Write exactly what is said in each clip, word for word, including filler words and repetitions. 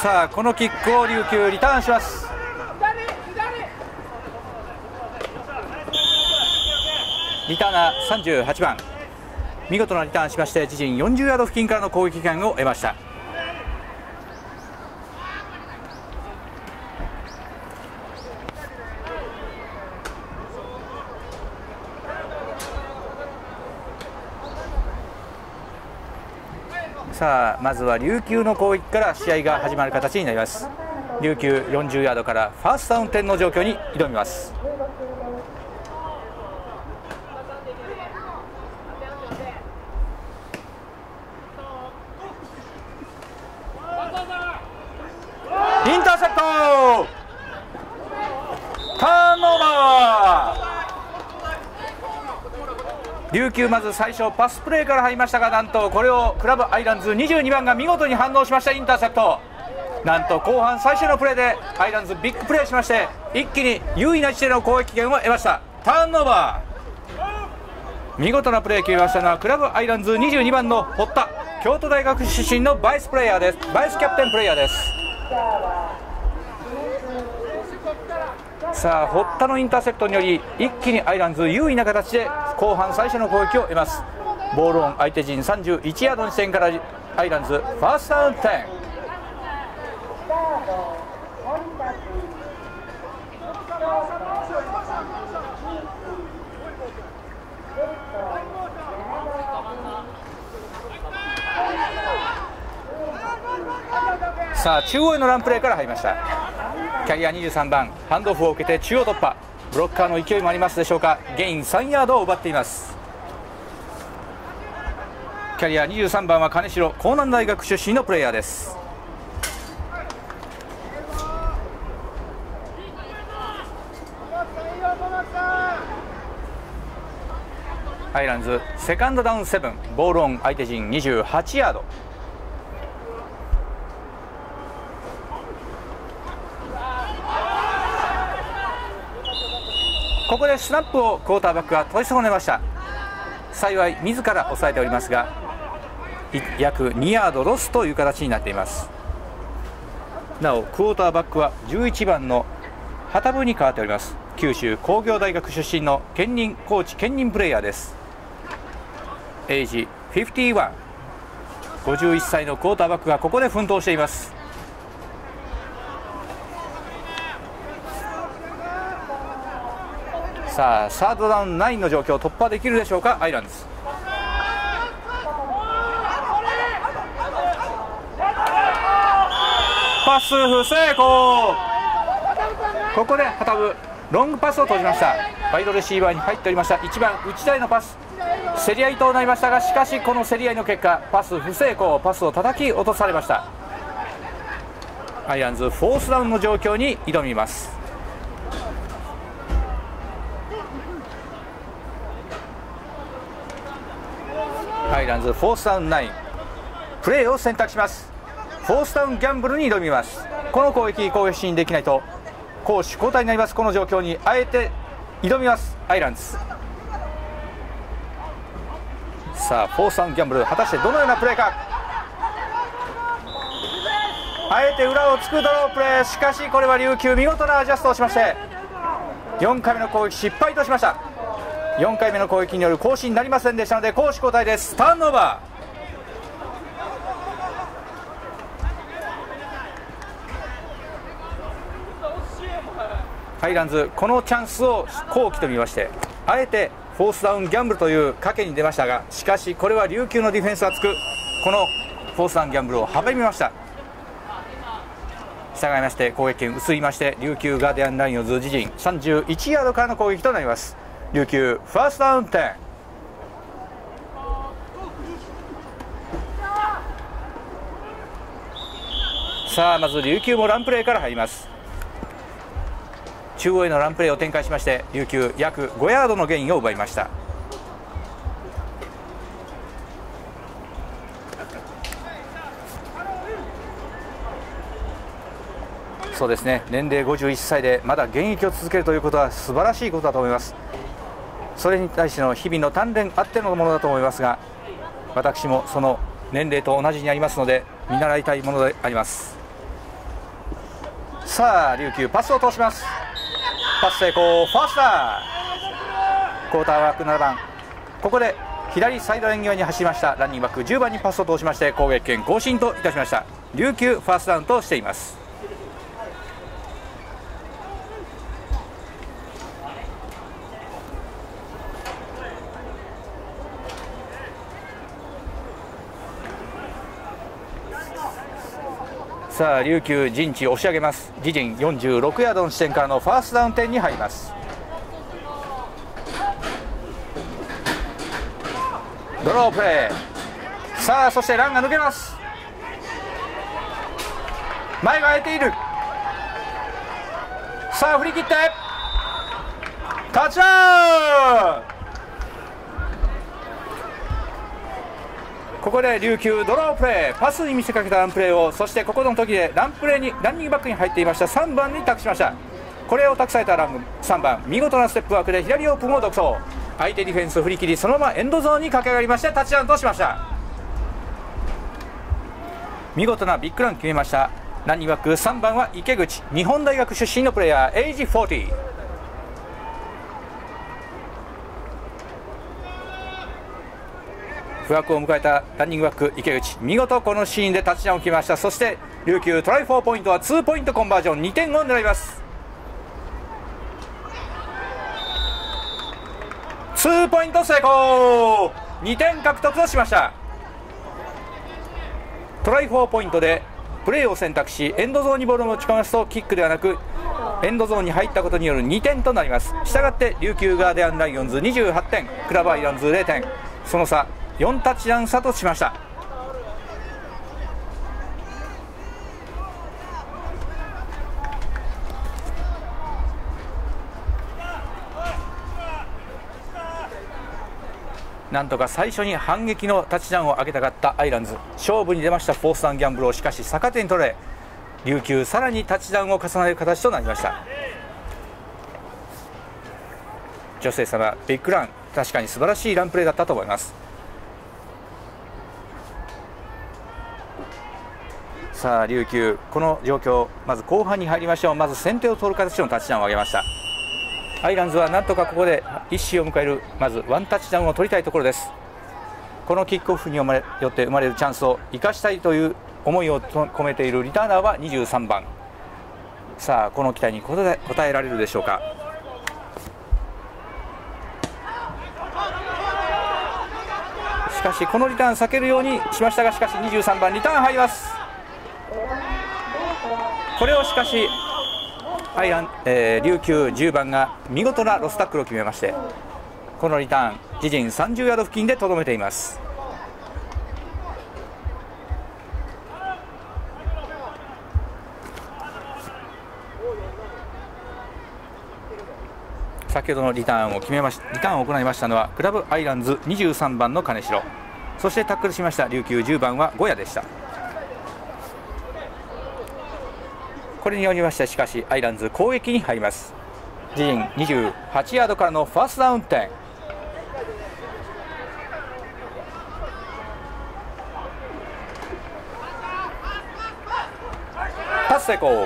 さあこのキックを琉球リターンします。リターナーさんじゅうはちばん、見事なリターンしまして自陣よんじゅうヤード付近からの攻撃権を得ました。さあまずは琉球の攻撃から試合が始まる形になります。琉球よんじゅうヤードからファーストダウン点の状況に挑みます。インターセプト、ターンオーバー。琉球まず最初パスプレーから入りましたが、なんとこれをクラブアイランズにじゅうにばんが見事に反応しました。インターセプト、なんと後半最初のプレーでアイランズビッグプレーしまして、一気に優位な位置での攻撃権を得ました。ターンオーバー、見事なプレーを決めましたのはクラブアイランズにじゅうにばんの堀田、京都大学出身のバイスプレーヤーです。バイスキャプテンプレーヤーです。さあ堀田のインターセプトにより一気にアイランズ優位な形で後半最初の攻撃を得ます。ボールオン相手陣さんじゅういちヤードの地点からアイランズファーストダウン点。さあ中央へのランプレーから入りました。キャリアにじゅうさんばん、ハンドオフを受けて中央突破、ブロッカーの勢いもありますでしょうか。ゲインさんヤードを奪っています。キャリアにじゅうさんばんは金城、江南大学出身のプレーヤーです。アイランズセカンドダウンセブン、ボールオン相手陣にじゅうはちヤード。ここでスナップをクォーターバックが取り損ねました。幸い自ら抑えておりますが約にヤードロスという形になっています。なおクォーターバックはじゅういちばんの旗部に変わっております。九州工業大学出身の兼任コーチ兼任プレーヤーです。エイジごじゅういち、ごじゅういっさいのクォーターバックがここで奮闘しています。さあサードダウンきゅうの状況を突破できるでしょうか。アイランズパス不成功。ここで旗部ロングパスを閉じました。ワイドレシーバーに入っておりましたいちばん内田へのパス、競り合いとなりましたが、しかしこの競り合いの結果パス不成功、パスを叩き落とされました。アイランズフォースダウンの状況に挑みます。アイランズフォースダウンきゅう、プレーを選択します。フォースダウンギャンブルに挑みます。この攻撃攻撃にできないと攻守交代になります。この状況にあえて挑みますアイランズ。さあフォースダウンギャンブル、果たしてどのようなプレーか。あえて裏をつくドロープレー、しかしこれは琉球見事なアジャストをしましてよんかいめの攻撃失敗としました。よんかいめの攻撃による更新になりませんでしたので攻守交代です。ターンオーバー。ハイランズこのチャンスを好機と見ましてあえてフォースダウンギャンブルという賭けに出ましたが、しかしこれは琉球のディフェンスがつくこのフォースダウンギャンブルを阻みました。従いまして攻撃権移りまして琉球ガーディアンライオンズ自陣さんじゅういちヤードからの攻撃となります。琉球ファーストダウン点。さあまず琉球もランプレーから入ります。中央へのランプレーを展開しまして琉球約ごヤードのゲインを奪いました。そうですね、年齢ごじゅういっさいでまだ現役を続けるということは素晴らしいことだと思います。それに対しての日々の鍛錬あってのものだと思いますが、私もその年齢と同じにありますので見習いたいものであります。 さあ琉球パスを通します。パス成功、ファーストダウン。クォーターバックななばん、ここで左サイドライン際に走りましたランニングバックじゅうばんにパスを通しまして攻撃権更新といたしました。琉球ファーストダウンとしています。さあ琉球陣地押し上げます。自陣よんじゅうろくヤードの地点からのファーストダウン点に入ります。ドロープレー、さあそしてランが抜けます。前が空いている。さあ振り切ってタッチダウン。ここで琉球ドロープレー、パスに見せかけたランプレーを、そしてここの時でランプレーにランニングバックに入っていましたさんばんに託しました。これを託されたランさんばん、見事なステップワークで左オープンを独走。相手ディフェンスを振り切り、そのままエンドゾーンに駆け上がりましてタッチダウンとしました。見事なビッグラン決めました。ランニングバックさんばんは池口、日本大学出身のプレーヤー、エイジよんじゅう。不惑を迎えたランニングバック池口、見事このシーンでタッチダウンを決めました。そして琉球トライフォーポイントはツーポイントコンバージョンにてんを狙います。ツーポイント成功、にてん獲得としました。トライフォーポイントでプレーを選択しエンドゾーンにボールを持ち込みますとキックではなくエンドゾーンに入ったことによるにてんとなります。したがって琉球ガーディアンライオンズにじゅうはってん、クラブアイランズゼロてん、その差よんタッチダウン差としました。なんとか最初に反撃のタッチダウンを上げたかったアイランズ、勝負に出ましたフォースダウンギャンブルをしかし逆手に取られ、琉球さらにタッチダウンを重ねる形となりました。女性様ビッグラン、確かに素晴らしいランプレーだったと思います。さあ琉球この状況、まず後半に入りましょう。まず先手を取る形のタッチダウンを上げました。アイランズはなんとかここで一矢を迎える、まずワンタッチダウンを取りたいところです。このキックオフによって生まれるチャンスを生かしたいという思いを込めているリターナーはにじゅうさんばん。さあこの期待に応え、応えられるでしょうか。しかしこのリターン避けるようにしましたが、しかしにじゅうさんばんリターン入ります。これをしかしアイラン、えー、琉球じゅうばんが見事なロスタックルを決めまして、このリターン自陣さんじゅうヤード付近でとどめています。先ほどのリターンを決めましリターンを行いましたのはクラブアイランズにじゅうさんばんの金城、そしてタックルしました琉球じゅうばんはゴヤでした。これによりましてしかしアイランズ攻撃に入ります。自陣にじゅうはちヤードからのファーストダウン点、パス成功、フ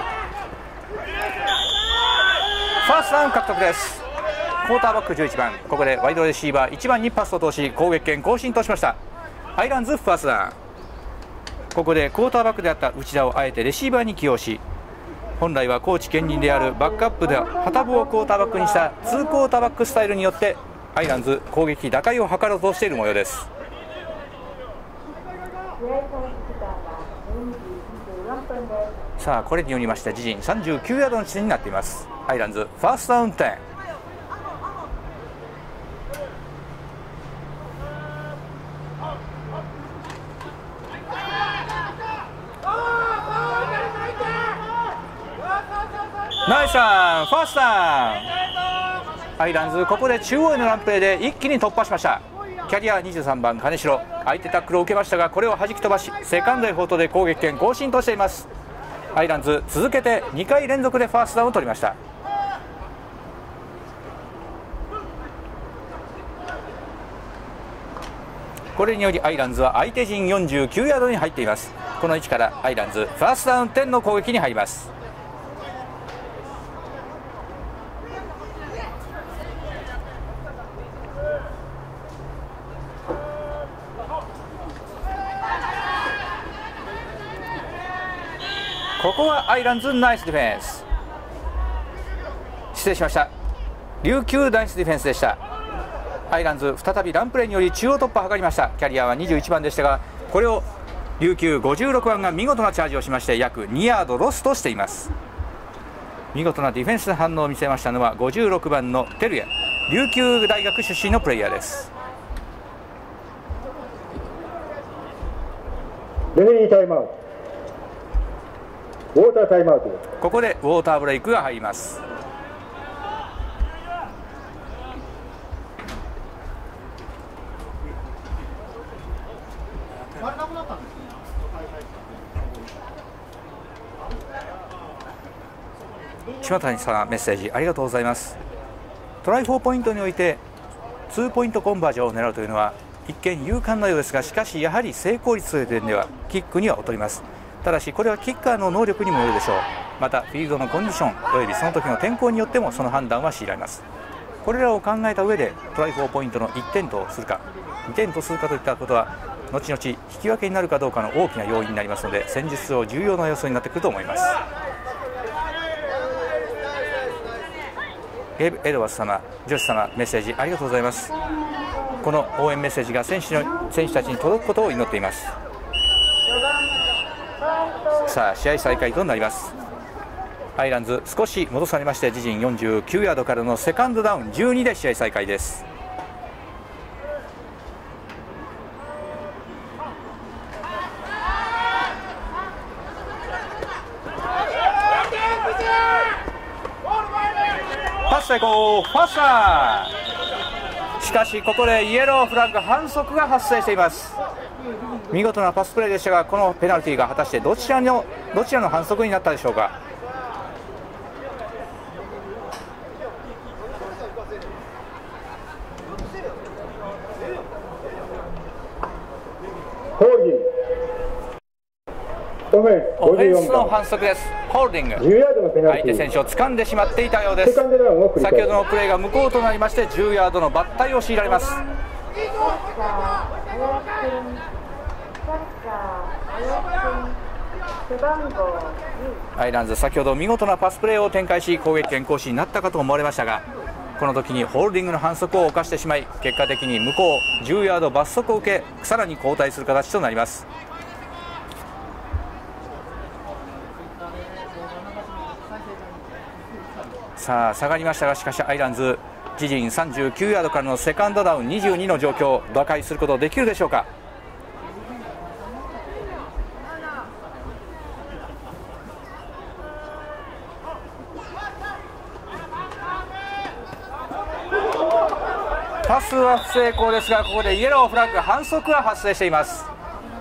ァーストダウン獲得です。クォーターバックじゅういちばん、ここでワイドレシーバーいちばんにパスを通し攻撃権更新としました。アイランズファーストダウン、ここでクォーターバックであった内田をあえてレシーバーに起用し、本来はコーチ兼任であるバックアップで旗部をクォーターバックにしたツークォーターバックスタイルによってアイランズ攻撃打開を図ろうとしている模様です。さあこれによりまして自陣さんじゅうきゅうヤードの地点になっています。アイランズファーストダウン点、ナイスラン、ファーストダウン。アイランズここで中央へのランプレーで一気に突破しました。キャリアにじゅうさんばん金城、相手タックルを受けましたがこれを弾き飛ばしセカンドへフォートで攻撃権更新としています。アイランズ続けてにかい連続でファーストダウンを取りました。これによりアイランズは相手陣よんじゅうきゅうヤードに入っています。この位置からアイランズファーストダウン点の攻撃に入ります。 ここはアイランズナイスディフェンス、失礼しました、琉球ナイスディフェンスでした。アイランズ再びランプレーにより中央突破を図りました。キャリアはにじゅういちばんでしたが、これを琉球ごじゅうろくばんが見事なチャージをしまして約にヤードロストしています。見事なディフェンス反応を見せましたのはごじゅうろくばんの照屋、琉球大学出身のプレイヤーです。 レフェリータイムアウト、ウォータータイムアウト。 ここでウォーターブレイクが入ります。島谷さん、メッセージありがとうございます。トライフォーポイントにおいてツーポイントコンバージョンを狙うというのは一見勇敢なようですが、しかしやはり成功率という点ではキックには劣ります。ただしこれはキッカーの能力にもよるでしょう。またフィールドのコンディションおよびその時の天候によってもその判断は強いられます。これらを考えた上でトライフォーポイントのいってんとするかにてんとするかといったことは後々引き分けになるかどうかの大きな要因になりますので、戦術上重要な要素になってくると思います。ゲーブ・エドワーズ様、女子様、メッセージありがとうございます。この応援メッセージが選手の選手たちに届くことを祈っています。さあ試合再開となります。アイランズ少し戻されまして自陣よんじゅうきゅうヤードからのセカンドダウンじゅうにで試合再開です。パス成功、ファスター。しかしここでイエローフラッグ、反則が発生しています。見事なパスプレーでしたが、このペナルティーが果たしてどちらのどちらの反則になったでしょうか。オフェンスの反則です。ホールディング、相手選手を掴んでしまっていたようです。先ほどのプレーが無効となりましてじゅうヤードの抜体を強いられます。アイランズ先ほど見事なパスプレーを展開し攻撃権行使になったかと思われましたが、この時にホールディングの反則を犯してしまい結果的に無効じゅうヤード罰則を受け、さらに後退する形となります。さあ下がりましたが、しかしアイランズ自陣さんじゅうきゅうヤードからのセカンドダウンにじゅうにの状況、打開することできるでしょうか。パスは不成功ですが、ここでイエローフラッグ、反則が発生しています。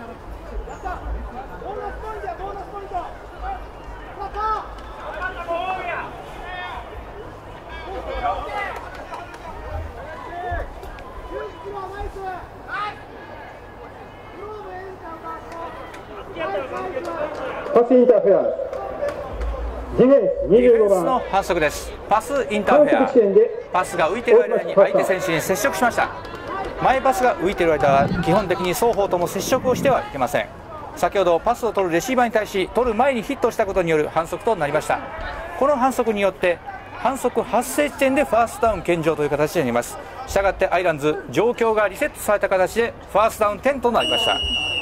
パスインターフェア、ディフェンスにじゅうごばんの反則です。パスインターフェア、パスが浮いている間に相手選手に接触しました。前パスが浮いている間は基本的に双方とも接触をしてはいけません。先ほどパスを取るレシーバーに対し取る前にヒットしたことによる反則となりました。この反則によって反則発生地点でファーストダウン献上という形になります。したがってアイランズ状況がリセットされた形でファーストダウンじゅうとなりました。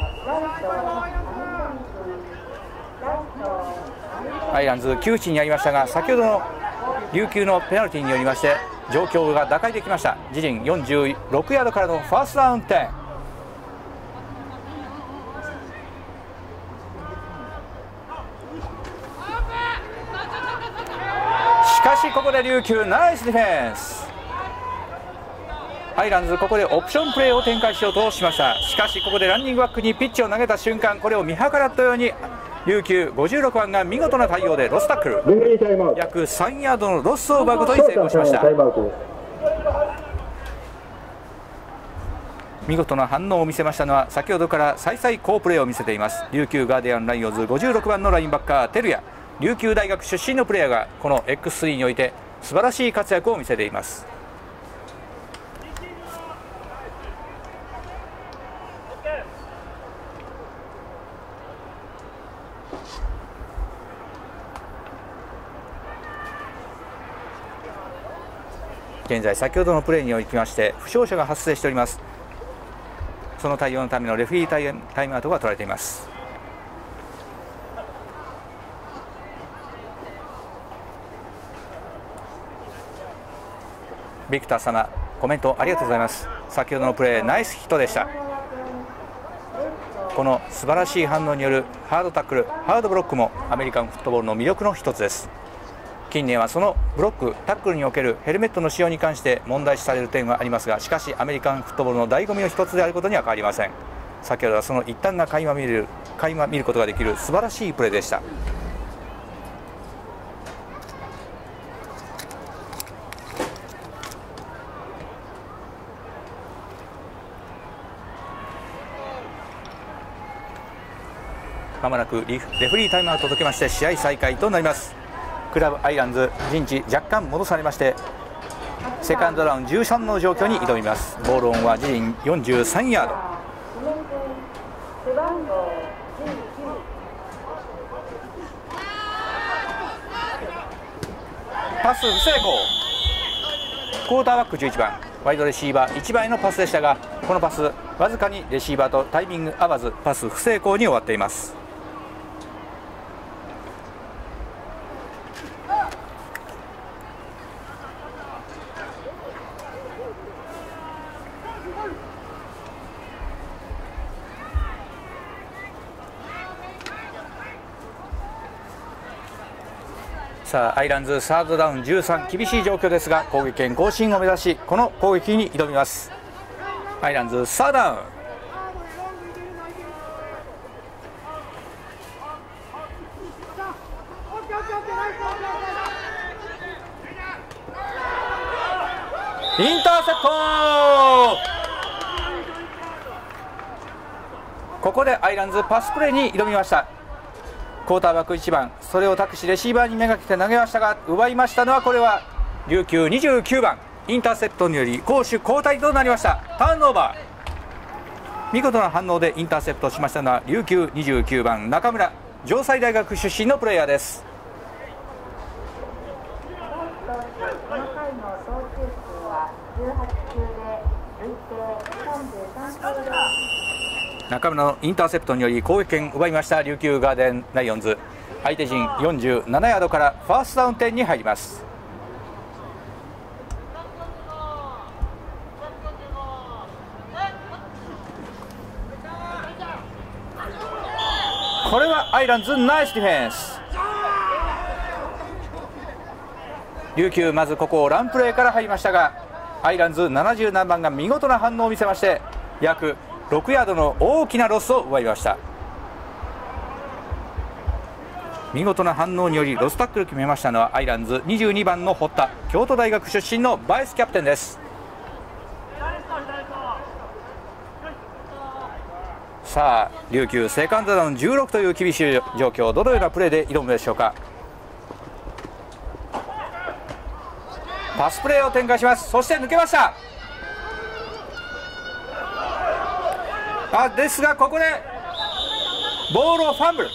アイランズ窮地にありましたが、先ほどの琉球のペナルティーによりまして状況が打開できました。自陣よんじゅうろくヤードからのファーストダウンじゅう。しかしここで琉球ナイスディフェンス。アイランズここでオプションプレーを展開しようとしました。しかしここでランニングバックにピッチを投げた瞬間、これを見計らったように琉球ごじゅうろくばんが見事な対応でロスタックル、約さんヤードのロスを奪うことに成功しました。見事な反応を見せましたのは先ほどから再々好プレーを見せています琉球ガーディアンライオンズごじゅうろくばんのラインバッカー照屋、琉球大学出身のプレーヤーがこの エックススリー において素晴らしい活躍を見せています。 現在先ほどのプレーにおきまして負傷者が発生しております。その対応のためのレフェリータイム、タイムアウトが取られています。ビクター様、コメントありがとうございます。先ほどのプレーナイスヒットでした。この素晴らしい反応によるハードタックル、ハードブロックもアメリカンフットボールの魅力の一つです。近年はそのブロックタックルにおけるヘルメットの使用に関して問題視される点はありますが、しかしアメリカンフットボールの醍醐味の一つであることには変わりません。先ほどはその一端が垣間見る垣間見ることができる素晴らしいプレーでした。まもなくレフェリータイムアウトを解けまして試合再開となります。クラブアイランズ陣地若干戻されましてセカンドラウンドじゅうさんの状況に挑みます。ボールオンは自陣よんじゅうさんヤード。パス不成功。クォーターバックじゅういちばんワイドレシーバーいちばんへのパスでしたが、このパスわずかにレシーバーとタイミング合わずパス不成功に終わっています。さあアイランズサードダウンじゅうさん、厳しい状況ですが攻撃権更新を目指しこの攻撃に挑みます。アイランズサードダウン。インターセプト。ここでアイランズパスプレーに挑みました。クォーターバックいちばんそれを託しレシーバーにめがけて投げましたが、奪いましたのはこれは琉球にじゅうきゅうばん。インターセプトにより攻守交代となりました。ターンオーバー。見事な反応でインターセプトしましたのは琉球にじゅうきゅうばん中村、城西大学出身のプレイヤーです。中村のインターセプトにより攻撃権奪いました琉球ガーデンライオンズ。相手陣よんじゅうななヤードからファーストダウン点に入ります。これはアイランズナイスディフェンス。琉球まずここをランプレーから入りましたが、アイランズななじゅうななばんが見事な反応を見せまして約ろくヤードの大きなロスを奪いました。見事な反応によりロスタックルを決めましたのはアイランズにじゅうにばんの堀田、京都大学出身のバイスキャプテンです。さあ琉球セカンドダウンじゅうろくという厳しい状況、どのようなプレーで挑むでしょうか。パスプレーを展開します。そして抜けました。あですがここでボールをファンブル。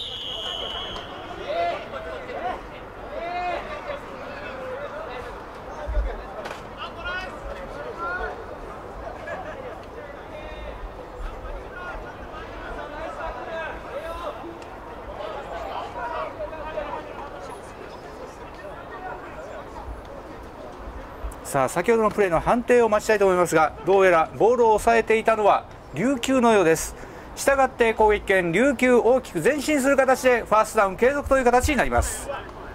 さあ先ほどのプレーの判定を待ちたいと思いますが、どうやらボールを抑えていたのは琉球のようです。したがって攻撃権琉球大きく前進する形でファーストダウン継続という形になります。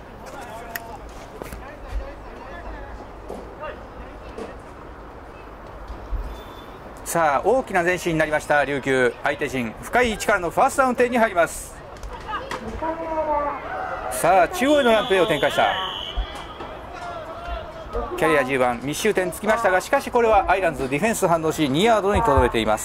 さあ大きな前進になりました琉球。相手陣深い位置からのファーストダウン点に入ります。さあ中央へのランプレーを展開した。キャリアじゅうばん密集点つきましたが、しかしこれはアイランズディフェンス反応しにヤードにとどめています。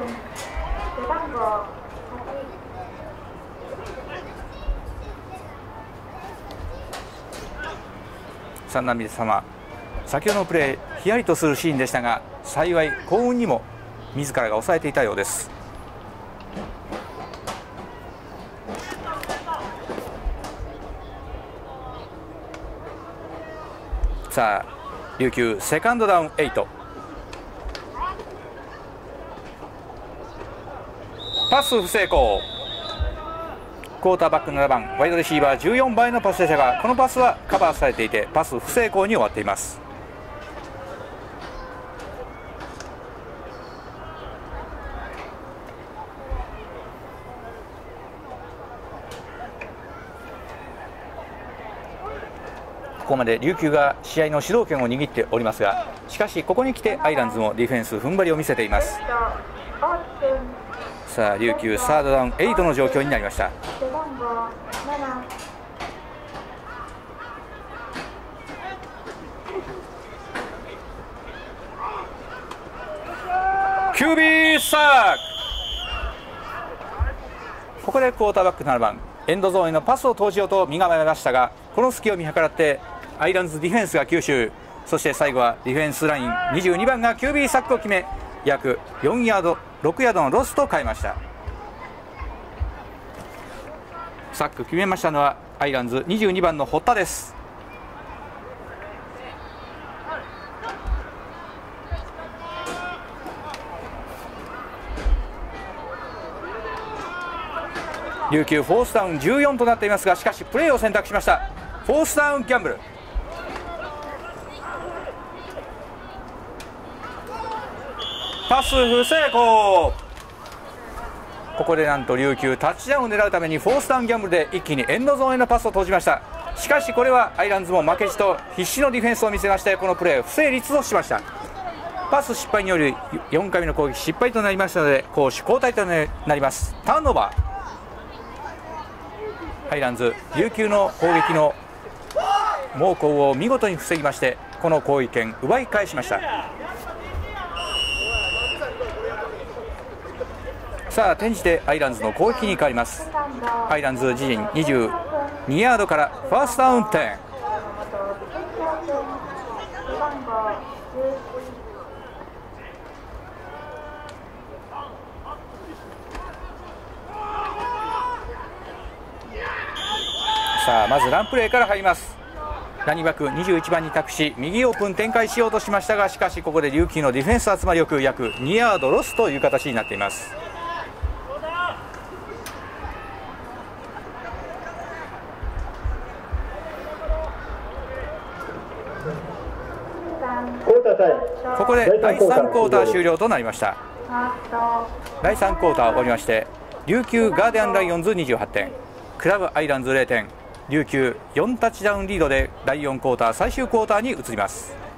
三男様、先ほどのプレーヒヤリとするシーンでしたが、幸い幸運にも自らが抑えていたようです。さあ琉球セカンドダウンエイト。パス不成功。クォーターバックななばんワイドレシーバーじゅうよんばんへのパスでしたが、このパスはカバーされていてパス不成功に終わっています。ここまで琉球が試合の主導権を握っておりますが、しかしここに来てアイランズもディフェンス踏ん張りを見せています。さあ琉球サードダウンエイトの状況になりました。キュービーサーク。ここでクォーターバックななばんエンドゾーンへのパスを投じようと身構えましたが、この隙を見計らってアイランズディフェンスが吸収、そして最後はディフェンスラインにじゅうにばんがキュービーサックを決め、約よんヤードろくヤードのロスと変えました。サック決めましたのはアイランズにじゅうにばんの堀田です。琉球フォースダウンじゅうよんとなっていますが、しかしプレーを選択しました。フォースダウンギャンブル。パス不成功。ここでなんと琉球タッチダウンを狙うためにフォースダウンギャンブルで一気にエンドゾーンへのパスを投じました。しかしこれはアイランズも負けじと必死のディフェンスを見せまして、このプレー不成立としました。パス失敗によるよんかいめの攻撃失敗となりましたので、攻守交代となります。ターンオーバー。アイランズ琉球の攻撃の猛攻を見事に防ぎまして、この攻撃権奪い返しました。さあ転じてアイランズの攻撃に変わります。アイランズ自陣にじゅうにヤードからファーストダウンじゅう。さあまずランプレーから入ります。ランニングバックにじゅういちばんに託し右オープン展開しようとしましたが、しかしここで琉球のディフェンス集まりよく約にヤードロスという形になっています。ここでだいさんクォーター終了となりました。だいさんクォーター終わりまして、琉球ガーディアンライオンズにじゅうはってん、クラブアイランズれいてん、琉球よんタッチダウンリードでだいよんクォーター最終クォーターに移ります。